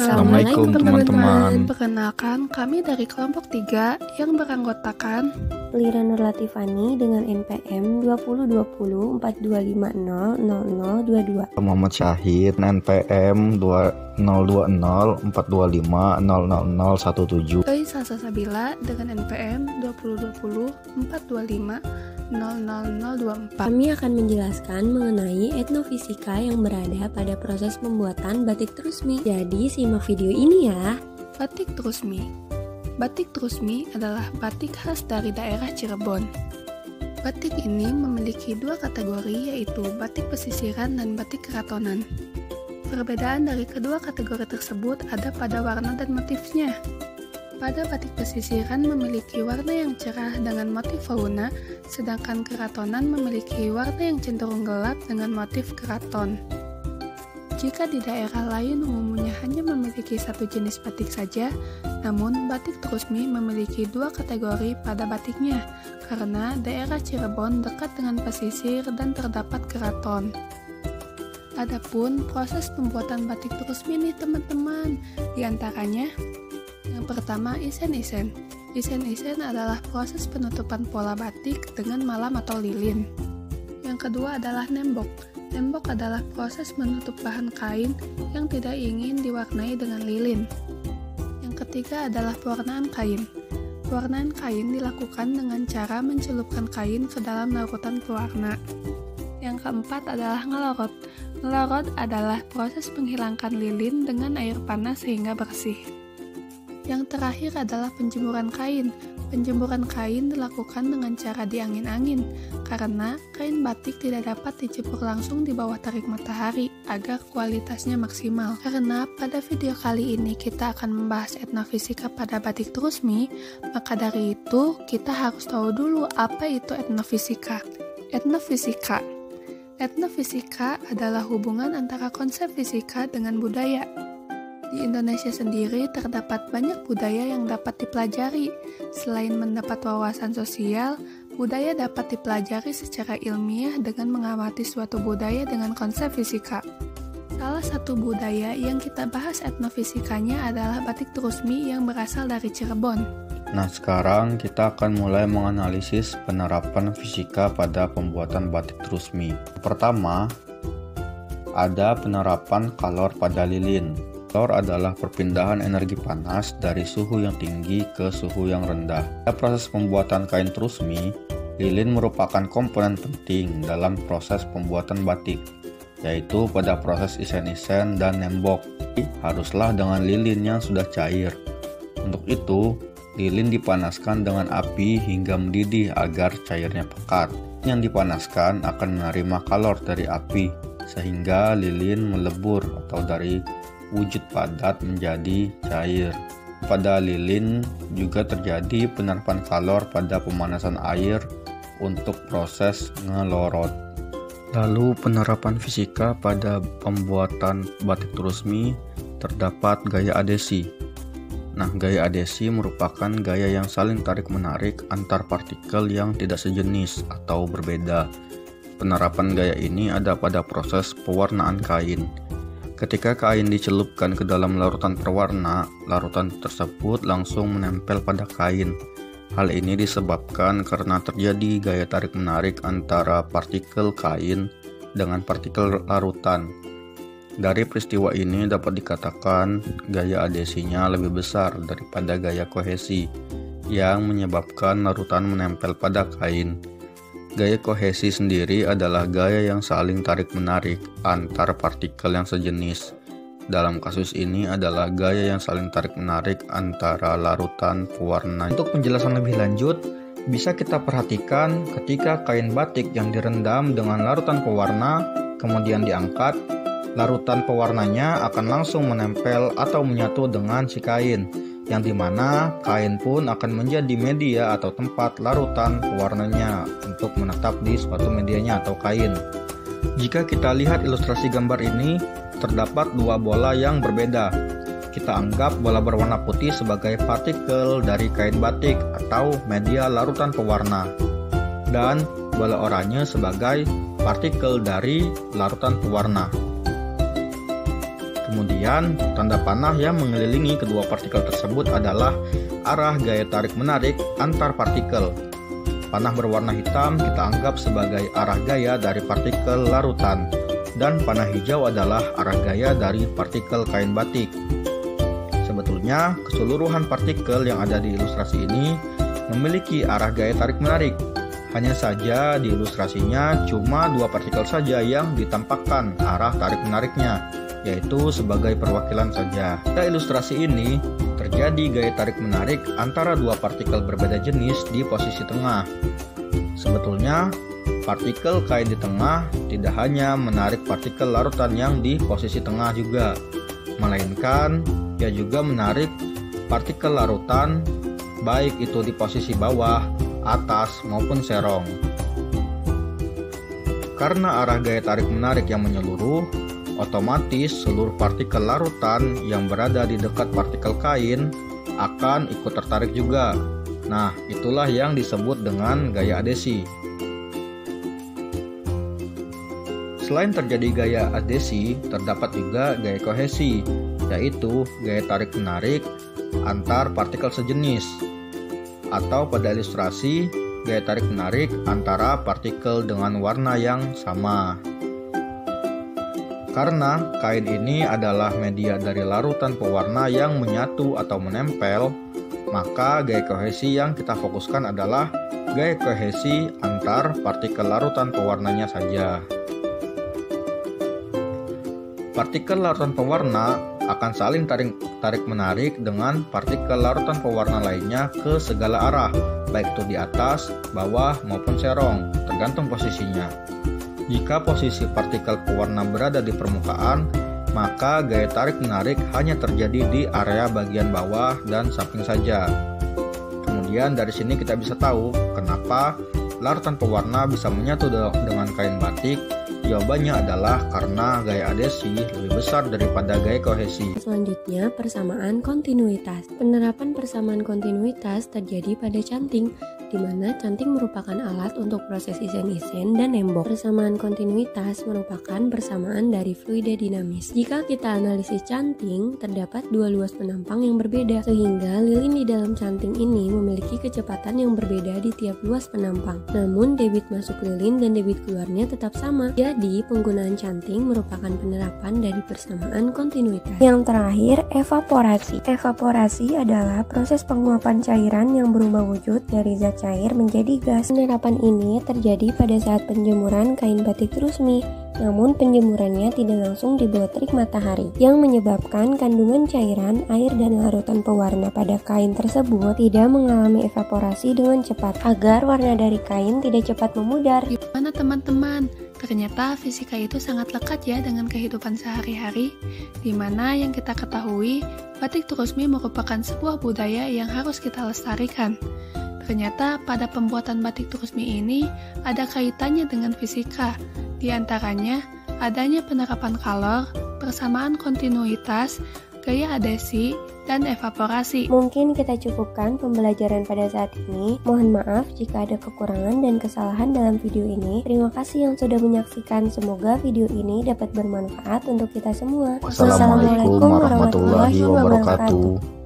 Assalamualaikum teman-teman. Perkenalkan, kami dari kelompok 3 yang beranggotakan Lira Nurlatifani dengan NPM 202042500022. Muhammad Syahid NPM 202042500017. Salsa Sabila dengan NPM 202042500024. Kami akan menjelaskan mengenai etnofisika yang berada pada proses pembuatan batik trusmi. Jadi simak video ini ya. Batik trusmi. Batik trusmi adalah batik khas dari daerah Cirebon. Batik ini memiliki dua kategori, yaitu batik pesisiran dan batik keratonan. Perbedaan dari kedua kategori tersebut ada pada warna dan motifnya. Pada batik pesisiran memiliki warna yang cerah dengan motif fauna, sedangkan keratonan memiliki warna yang cenderung gelap dengan motif keraton. Jika di daerah lain umumnya hanya memiliki satu jenis batik saja, namun batik trusmi memiliki dua kategori pada batiknya, karena daerah Cirebon dekat dengan pesisir dan terdapat keraton. Adapun proses pembuatan batik trusmi nih teman-teman, diantaranya yang pertama isen-isen. Isen-isen adalah proses penutupan pola batik dengan malam atau lilin. Yang kedua adalah nembok. Nembok adalah proses menutup bahan kain yang tidak ingin diwarnai dengan lilin. Yang ketiga adalah pewarnaan kain. Pewarnaan kain dilakukan dengan cara mencelupkan kain ke dalam larutan pewarna. Yang keempat adalah ngelorot. Ngelorot adalah proses menghilangkan lilin dengan air panas sehingga bersih. Yang terakhir adalah penjemuran kain. Penjemuran kain dilakukan dengan cara diangin-angin, karena kain batik tidak dapat dijemur langsung di bawah terik matahari agar kualitasnya maksimal. Karena pada video kali ini kita akan membahas etnofisika pada batik trusmi, maka dari itu kita harus tahu dulu apa itu etnofisika. Etnofisika. Etnofisika adalah hubungan antara konsep fisika dengan budaya. Di Indonesia sendiri terdapat banyak budaya yang dapat dipelajari. Selain mendapat wawasan sosial, budaya dapat dipelajari secara ilmiah dengan mengamati suatu budaya dengan konsep fisika. Salah satu budaya yang kita bahas etnofisikanya adalah batik trusmi yang berasal dari Cirebon. Nah, sekarang kita akan mulai menganalisis penerapan fisika pada pembuatan batik trusmi. Pertama, ada penerapan kalor pada lilin. Kalor adalah perpindahan energi panas dari suhu yang tinggi ke suhu yang rendah. Pada proses pembuatan kain trusmi, lilin merupakan komponen penting dalam proses pembuatan batik, yaitu pada proses isen-isen dan nembok. Haruslah dengan lilin yang sudah cair. Untuk itu, lilin dipanaskan dengan api hingga mendidih agar cairnya pekat. Yang dipanaskan akan menerima kalor dari api, sehingga lilin melebur atau dari wujud padat menjadi cair. Pada lilin juga terjadi penerapan kalor pada pemanasan air untuk proses ngelorot. Lalu penerapan fisika pada pembuatan batik trusmi terdapat gaya adhesi. Nah, gaya adhesi merupakan gaya yang saling tarik-menarik antar partikel yang tidak sejenis atau berbeda. Penerapan gaya ini ada pada proses pewarnaan kain. Ketika kain dicelupkan ke dalam larutan perwarna, larutan tersebut langsung menempel pada kain. Hal ini disebabkan karena terjadi gaya tarik-menarik antara partikel kain dengan partikel larutan. Dari peristiwa ini dapat dikatakan gaya adhesinya lebih besar daripada gaya kohesi, yang menyebabkan larutan menempel pada kain. Gaya kohesi sendiri adalah gaya yang saling tarik-menarik antar partikel yang sejenis. Dalam kasus ini adalah gaya yang saling tarik-menarik antara larutan pewarna. Untuk penjelasan lebih lanjut, bisa kita perhatikan ketika kain batik yang direndam dengan larutan pewarna kemudian diangkat, larutan pewarnanya akan langsung menempel atau menyatu dengan si kain, yang dimana kain pun akan menjadi media atau tempat larutan pewarnanya untuk menetap di suatu medianya atau kain. Jika kita lihat ilustrasi gambar ini, terdapat dua bola yang berbeda. Kita anggap bola berwarna putih sebagai partikel dari kain batik atau media larutan pewarna, dan bola oranye sebagai partikel dari larutan pewarna. Kemudian, tanda panah yang mengelilingi kedua partikel tersebut adalah arah gaya tarik-menarik antar partikel. Panah berwarna hitam kita anggap sebagai arah gaya dari partikel larutan, dan panah hijau adalah arah gaya dari partikel kain batik. Sebetulnya, keseluruhan partikel yang ada di ilustrasi ini memiliki arah gaya tarik-menarik. Hanya saja di ilustrasinya cuma 2 partikel saja yang ditampakkan arah tarik-menariknya, yaitu sebagai perwakilan saja. Pada ilustrasi ini, terjadi gaya tarik-menarik antara 2 partikel berbeda jenis di posisi tengah. Sebetulnya, partikel kain di tengah tidak hanya menarik partikel larutan yang di posisi tengah juga, melainkan ia juga menarik partikel larutan baik itu di posisi bawah, atas, maupun serong. Karena arah gaya tarik-menarik yang menyeluruh, otomatis seluruh partikel larutan yang berada di dekat partikel kain akan ikut tertarik juga. Nah, itulah yang disebut dengan gaya adhesi. Selain terjadi gaya adhesi, terdapat juga gaya kohesi, yaitu gaya tarik-menarik antar partikel sejenis, atau pada ilustrasi, gaya tarik-menarik antara partikel dengan warna yang sama. Karena kain ini adalah media dari larutan pewarna yang menyatu atau menempel, maka gaya kohesi yang kita fokuskan adalah gaya kohesi antar partikel larutan pewarnanya saja. Partikel larutan pewarna akan saling tarik-menarik dengan partikel larutan pewarna lainnya ke segala arah, baik itu di atas, bawah, maupun serong, tergantung posisinya. Jika posisi partikel pewarna berada di permukaan, maka gaya tarik-menarik hanya terjadi di area bagian bawah dan samping saja. Kemudian dari sini kita bisa tahu kenapa larutan pewarna bisa menyatu dengan kain batik. Jawabannya adalah karena gaya adhesi lebih besar daripada gaya kohesi. Selanjutnya, persamaan kontinuitas. Penerapan persamaan kontinuitas terjadi pada canting, di mana canting merupakan alat untuk proses isen-isen dan nembok. Persamaan kontinuitas merupakan persamaan dari fluida dinamis. Jika kita analisis canting, terdapat 2 luas penampang yang berbeda, sehingga lilin di dalam canting ini memiliki kecepatan yang berbeda di tiap luas penampang. Namun, debit masuk lilin dan debit keluarnya tetap sama. Jadi, penggunaan canting merupakan penerapan dari persamaan kontinuitas. Yang terakhir, evaporasi. Evaporasi adalah proses penguapan cairan yang berubah wujud dari zat cair menjadi gas. Penerapan ini terjadi pada saat penjemuran kain batik trusmi, namun penjemurannya tidak langsung di bawah terik matahari, yang menyebabkan kandungan cairan, air, dan larutan pewarna pada kain tersebut tidak mengalami evaporasi dengan cepat, agar warna dari kain tidak cepat memudar. Gimana teman-teman? Ternyata fisika itu sangat lekat ya dengan kehidupan sehari-hari, di mana yang kita ketahui, batik trusmi merupakan sebuah budaya yang harus kita lestarikan. Ternyata pada pembuatan batik trusmi ini ada kaitannya dengan fisika, di antaranya adanya penerapan kalor, persamaan kontinuitas, gaya adhesi, dan evaporasi. Mungkin kita cukupkan pembelajaran pada saat ini. Mohon maaf jika ada kekurangan dan kesalahan dalam video ini. Terima kasih yang sudah menyaksikan. Semoga video ini dapat bermanfaat untuk kita semua. Wassalamualaikum warahmatullahi wabarakatuh.